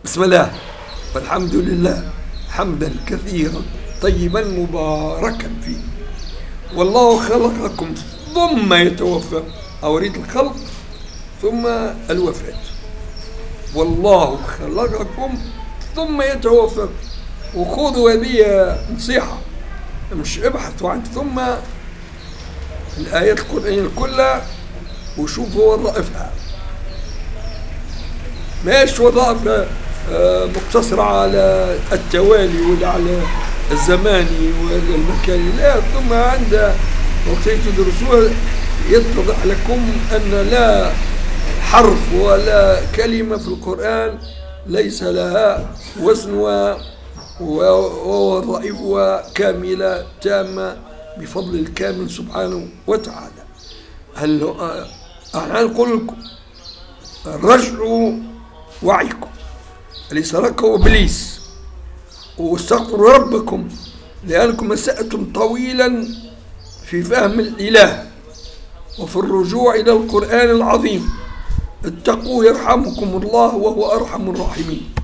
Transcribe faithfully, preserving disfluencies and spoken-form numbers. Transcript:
بسم الله والحمد لله حمدا كثيرا طيبا مباركا فيه. والله خلقكم ثم يتوفى، أو أريد الخلق ثم الوفاة. والله خلقكم ثم يتوفى. وخذوا هذه نصيحة، مش ابحثوا عن ثم الآيات القرآنية كلها وشوفوا وظائفها، ماش وظائف مقتصرة على التوالي ولا على الزماني ولا المكاني، لا. ثم عند وقت تدرسوها يتضح لكم أن لا حرف ولا كلمة في القرآن ليس لها وزن ووظائفها كاملة تامة بفضل الكامل سبحانه وتعالى. هل احنا نقول لكم رجعوا وعيكم، اللي سرقه ابليس، واستغفروا ربكم لانكم اسأتم طويلا في فهم الاله وفي الرجوع الى القرآن العظيم. اتقوا يرحمكم الله وهو ارحم الراحمين.